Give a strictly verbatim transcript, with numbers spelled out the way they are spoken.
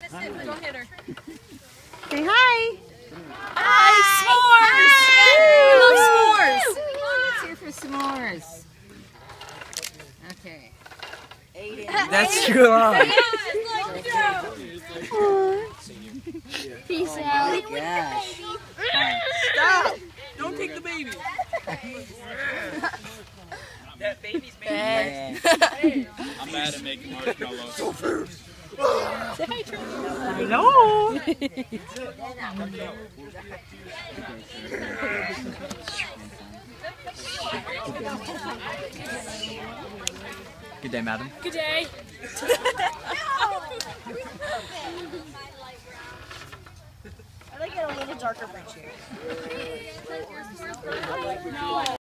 Madison, go hit her. Say hi. Hi, s'mores! We love s'mores. Let's hear for s'mores. Okay. That's too long. Peace Oh out. my gosh. Stop! Don't take the baby. That baby's baby. I'm bad at making marshmallows. So first. Hello. Good day, madam. Good day. I like it a little darker for you.